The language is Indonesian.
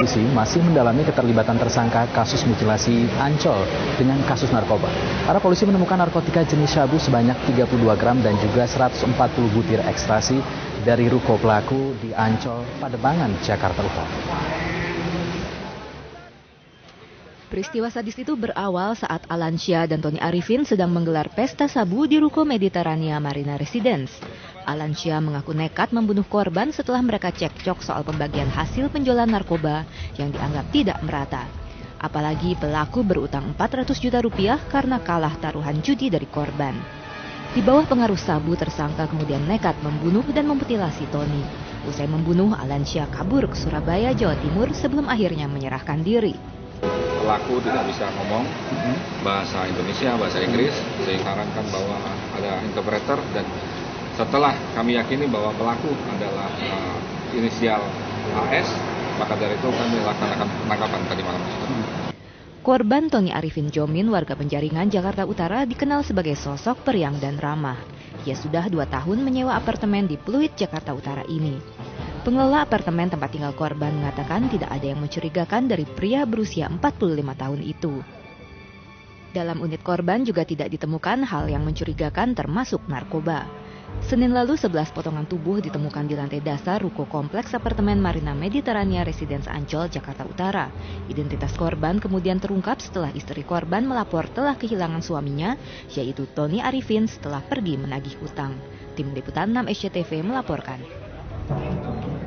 Polisi masih mendalami keterlibatan tersangka kasus mutilasi Ancol dengan kasus narkoba. Para polisi menemukan narkotika jenis sabu sebanyak 32 gram dan juga 140 butir ekstasi dari ruko pelaku di Ancol, Pademangan, Jakarta Utara. Peristiwa sadis itu berawal saat Alansyah dan Tony Arifin sedang menggelar pesta sabu di ruko Mediterania Marina Residence. Alansyah mengaku nekat membunuh korban setelah mereka cekcok soal pembagian hasil penjualan narkoba yang dianggap tidak merata. Apalagi pelaku berutang 400 juta rupiah karena kalah taruhan judi dari korban. Di bawah pengaruh sabu, tersangka kemudian nekat membunuh dan memutilasi Tony. Usai membunuh, Alansyah kabur ke Surabaya, Jawa Timur sebelum akhirnya menyerahkan diri. Pelaku tidak bisa ngomong bahasa Indonesia, bahasa Inggris, sehingga sarankan bahwa ada interpreter, dan setelah kami yakini bahwa pelaku adalah inisial AS, maka dari itu kami laksanakan penangkapan tadi malam. Korban Tony Arifin Jomin, warga Penjaringan, Jakarta Utara, dikenal sebagai sosok periang dan ramah. Ia sudah 2 tahun menyewa apartemen di Pluit, Jakarta Utara ini. Pengelola apartemen tempat tinggal korban mengatakan tidak ada yang mencurigakan dari pria berusia 45 tahun itu. Dalam unit korban juga tidak ditemukan hal yang mencurigakan termasuk narkoba. Senin lalu 11 potongan tubuh ditemukan di lantai dasar ruko kompleks apartemen Marina Mediterania Residence Ancol, Jakarta Utara. Identitas korban kemudian terungkap setelah istri korban melapor telah kehilangan suaminya, yaitu Tony Arifin, setelah pergi menagih utang. Tim Liputan 6 SCTV melaporkan.